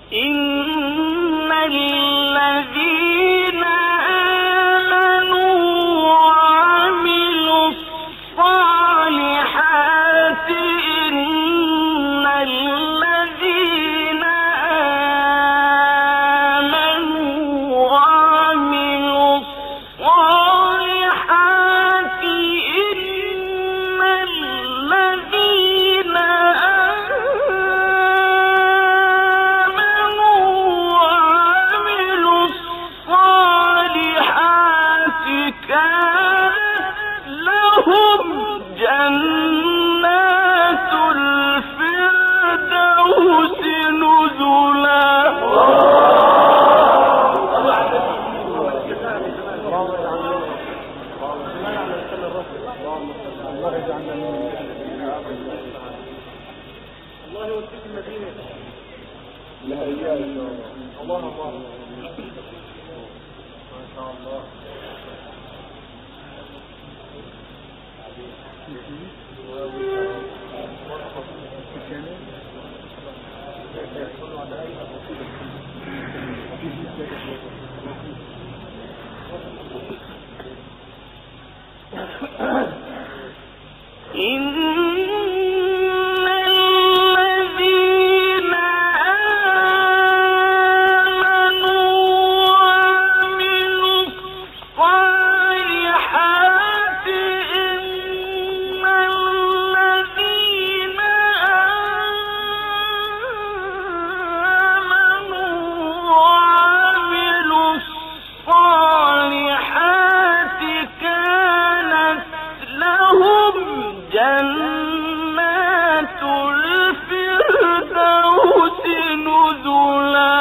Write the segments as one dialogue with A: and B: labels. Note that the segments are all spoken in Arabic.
A: إن الذين آمنوا وعملوا الصالحات إن الذين آمنوا وعملوا الصالحات إن الذين جنات الفردوس نزلا. الله يوفقك المدينة. لا إله إلا الله. الله ما شاء الله. إن الذين آمنوا وعملوا الصالحات إن الذين آمنوا وعملوا الصالحات كانت لهم جنات الفردوس نزلا.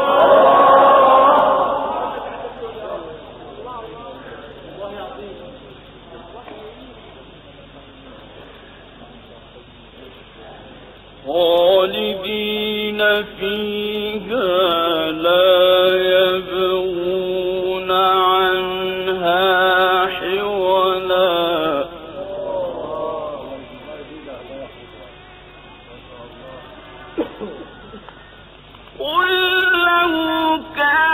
A: خالدين فيها لا يبغون عنها حولا. قل لو كان